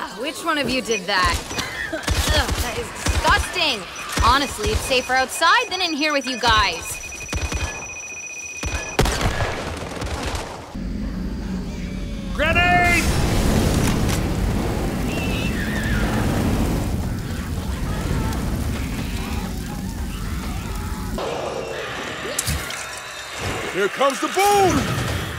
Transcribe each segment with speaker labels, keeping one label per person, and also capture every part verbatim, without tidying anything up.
Speaker 1: Ugh, which one of you did that? Ugh, that is disgusting. Honestly, it's safer outside than in here with you guys.
Speaker 2: Grenade!
Speaker 3: Here comes the boom!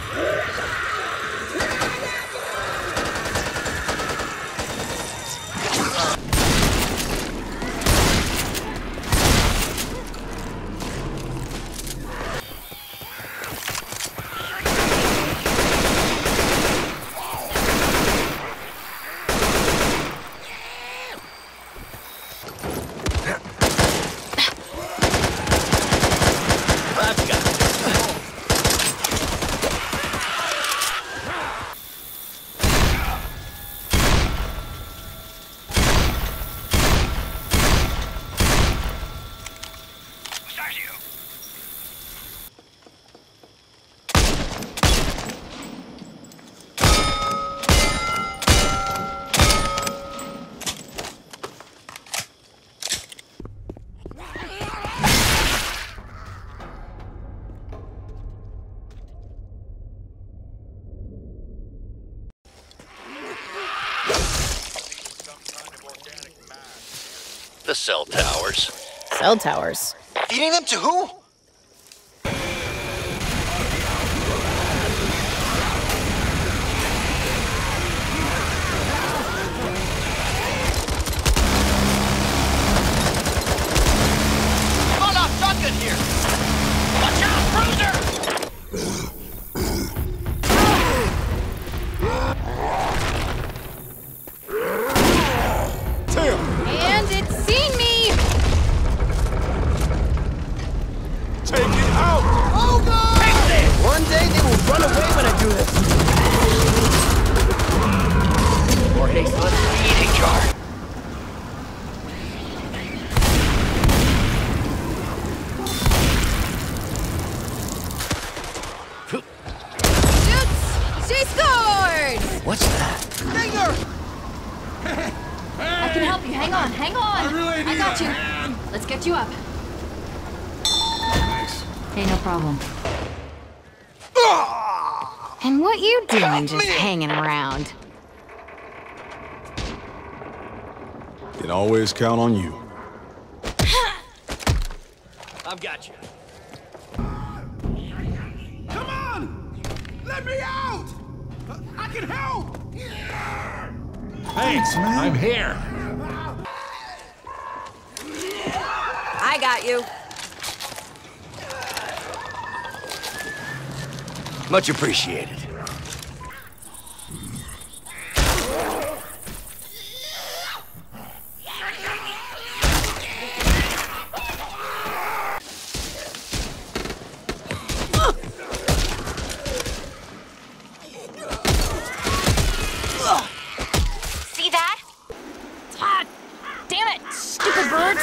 Speaker 4: The cell towers.
Speaker 5: Cell towers?
Speaker 4: Feeding them to who? Hold off, shotgun here! Watch out, Bruiser!
Speaker 1: And it's seen me!
Speaker 3: Take it out!
Speaker 4: Oh, God! Take this!
Speaker 2: One day they will run away when I do this.
Speaker 4: Jorge, so let's the eating jar.
Speaker 1: Shoots! She scored!
Speaker 4: What's that?
Speaker 1: I can help you. Hang on, hang on.
Speaker 3: I really need
Speaker 1: got
Speaker 3: a
Speaker 1: you.
Speaker 3: hand.
Speaker 1: Let's get you up.
Speaker 3: Thanks.
Speaker 1: Hey, no problem. And what you doing just hanging around?
Speaker 3: Can always count on you.
Speaker 2: I've got you.
Speaker 3: Come on! Let me out! I can help!
Speaker 2: Thanks, man. I'm here.
Speaker 1: I got you.
Speaker 4: Much appreciated.
Speaker 1: See that? Ah, damn it, stupid birds.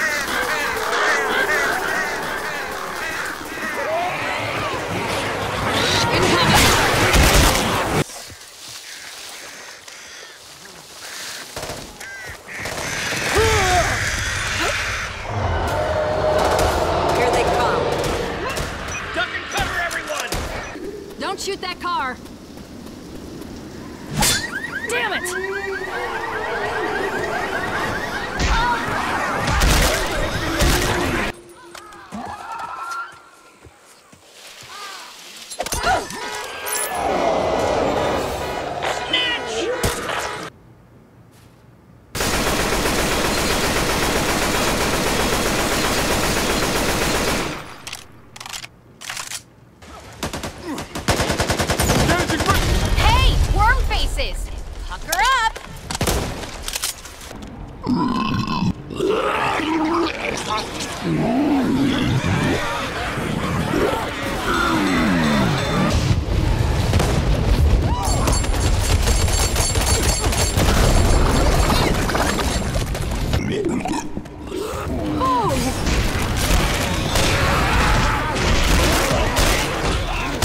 Speaker 1: Here they come.
Speaker 2: Duck and cover, everyone!
Speaker 1: Don't shoot that car. Damn it! Hey, worm faces! Pucker up!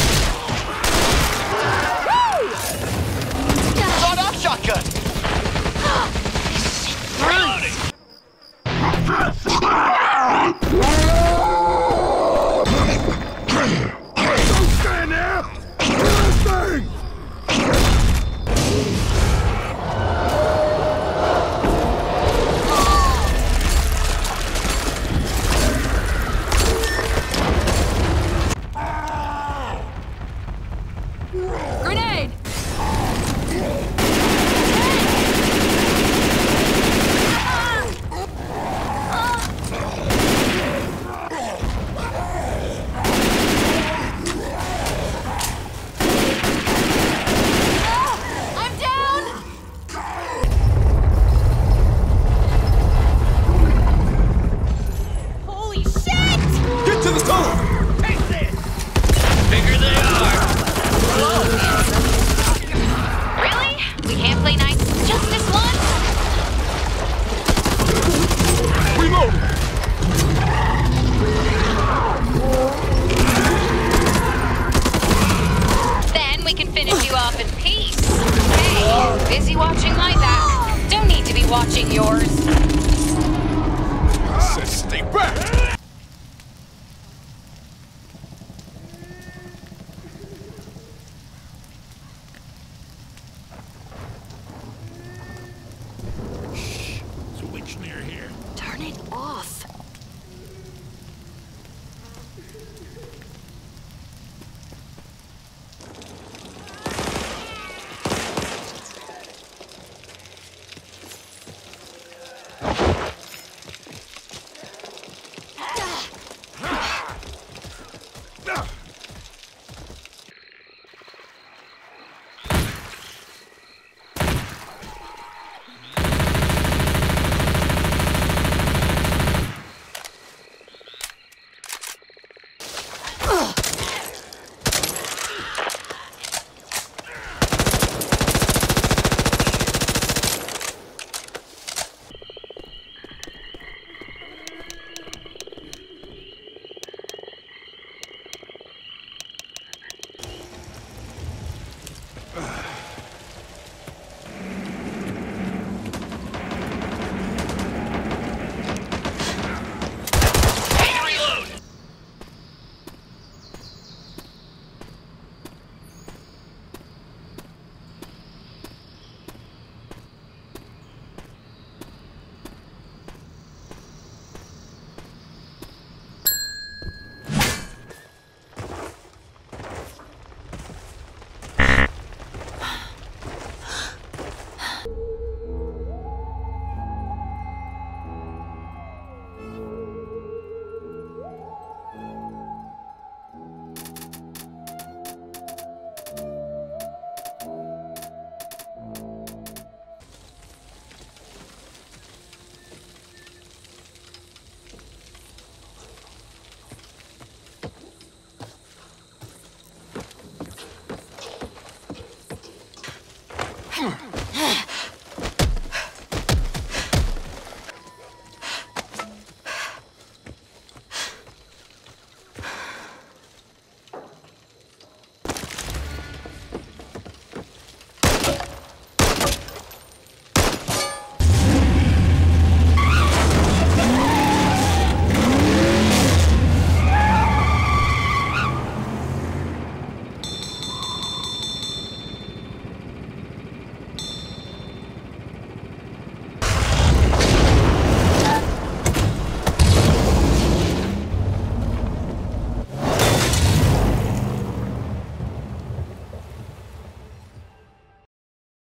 Speaker 4: Sawed-off shotgun!
Speaker 1: watching yours.
Speaker 3: I said stay back!
Speaker 2: Shh. There's a witch near here.
Speaker 1: Turn it off.